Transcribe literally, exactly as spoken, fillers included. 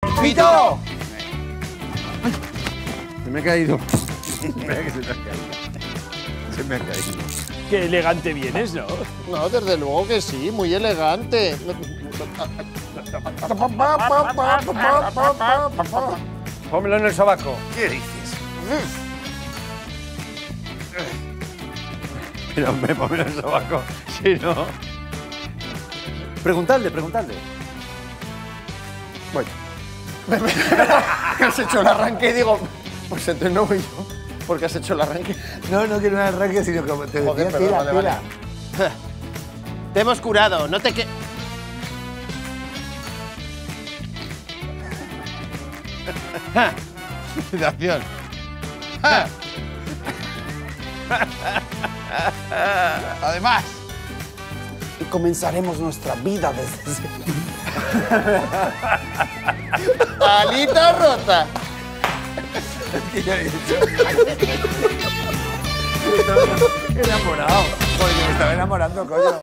¡Pito! Ay, se me ha caído. Mira que se me ha caído. Se me ha caído. Qué elegante vienes, ¿no? No, desde luego que sí, muy elegante. Pónmelo en el sobaco. ¿Qué dices? Pero hombre, pónmelo en el sobaco. Si no... Preguntadle, preguntadle. Bueno. Has hecho el arranque y digo, pues entonces no voy yo. Porque has hecho el arranque. No, no quiero un arranque, sino que te decía, Joder, perdón, tira, vale, tira. vale. Te hemos curado, no te que... Situación. Además, Y comenzaremos nuestra vida desde ese... ¡Alita rota! Enamorado. Porque me estaba enamorando, coño.